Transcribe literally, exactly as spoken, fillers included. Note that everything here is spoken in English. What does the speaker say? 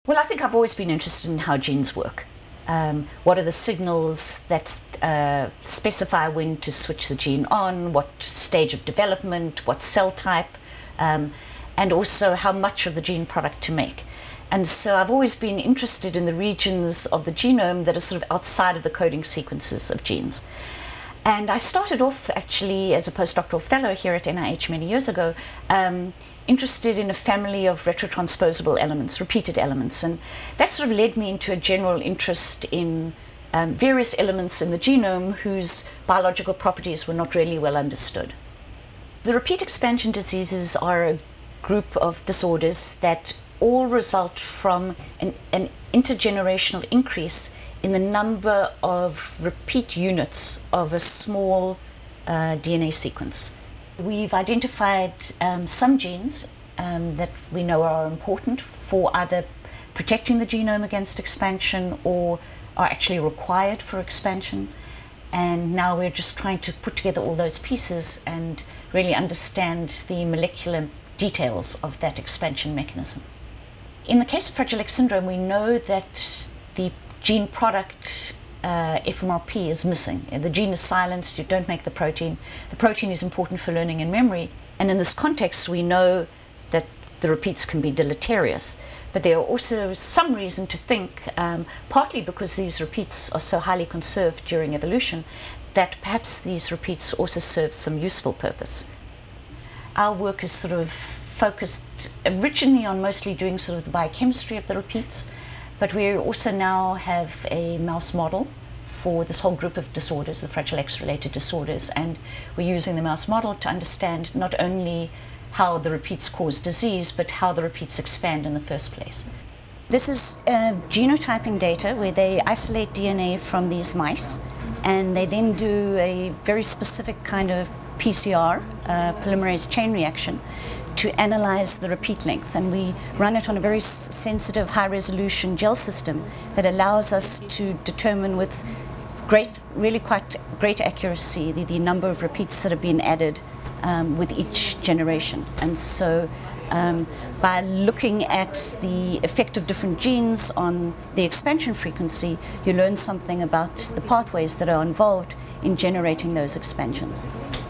Well, I think I've always been interested in how genes work. Um, what are the signals that uh, specify when to switch the gene on, what stage of development, what cell type, um, and also how much of the gene product to make. And so I've always been interested in the regions of the genome that are sort of outside of the coding sequences of genes. And I started off actually as a postdoctoral fellow here at N I H many years ago, um, interested in a family of retrotransposable elements, repeated elements. And that sort of led me into a general interest in um, various elements in the genome whose biological properties were not really well understood. The repeat expansion diseases are a group of disorders that all result from an, an intergenerational increase in the number of repeat units of a small uh, D N A sequence. We've identified um, some genes um, that we know are important for either protecting the genome against expansion or are actually required for expansion. And now we're just trying to put together all those pieces and really understand the molecular details of that expansion mechanism. In the case of FragileX syndrome, we know that the gene product uh, F M R P is missing. The gene is silenced, you don't make the protein. The protein is important for learning and memory, and in this context we know that the repeats can be deleterious. But there are also some reason to think, um, partly because these repeats are so highly conserved during evolution, that perhaps these repeats also serve some useful purpose. Our work is sort of focused originally on mostly doing sort of the biochemistry of the repeats, but we also now have a mouse model for this whole group of disorders, the FragileX related disorders, and we're using the mouse model to understand not only how the repeats cause disease, but how the repeats expand in the first place. This is uh, genotyping data where they isolate D N A from these mice, and they then do a very specific kind of P C R, uh, polymerase chain reaction, to analyze the repeat length, and we run it on a very sensitive high-resolution gel system that allows us to determine with great, really quite great accuracy the, the number of repeats that have been added um, with each generation. And so um, by looking at the effect of different genes on the expansion frequency, you learn something about the pathways that are involved in generating those expansions.